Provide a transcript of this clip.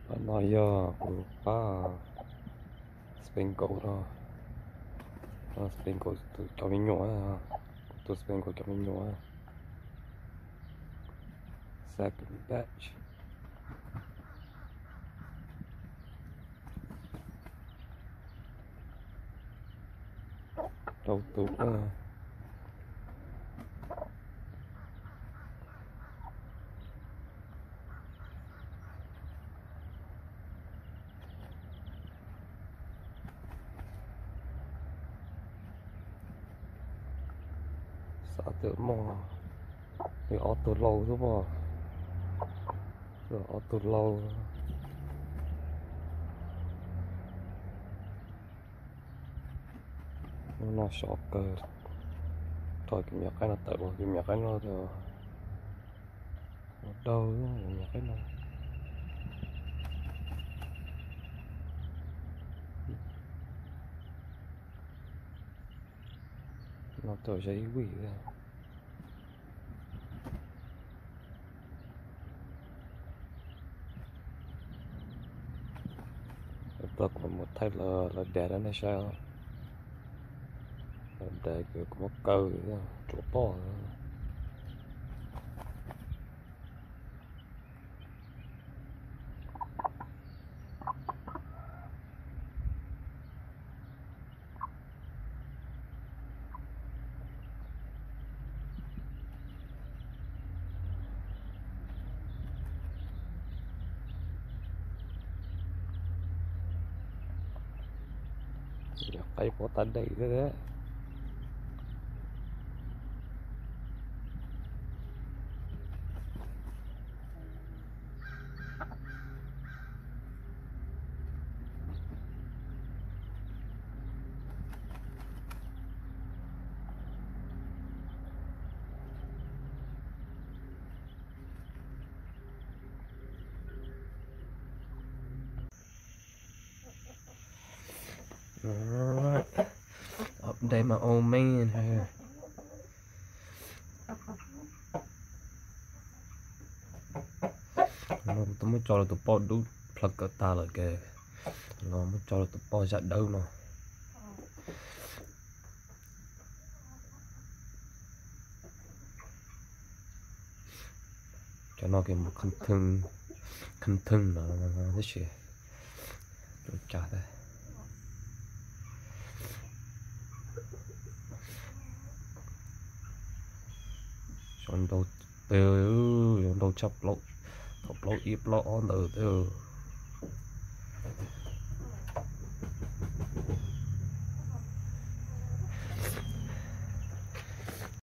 nói giờ ba spenko đó spenko từ cho mình nhỏ từ spenko cho mình nhỏ second batch đầu tụ sao tự mò thì auto lâu đúng không rồi auto lâu nó sọt cơ thôi cái nhạc cái nó tự cái nhạc cái nó đâu cái nhạc cái nó tự giấy quỷ ra tôi còn một thay là đẻ đó nó sao đẻ kiểu có một câu chỗ bỏ cái bỏ tay đây thế Alright. Update my old man here. Tôi mới cho là tụi po đút plug ở ta là kìa. Nó mới cho là tụi po giặt đâu nó. Cho nó kìa một khăn thừng nó thế gì. Tôi trả đây. Chọn đâu chọn đâu chọc lỗ ít lỗ on từ từ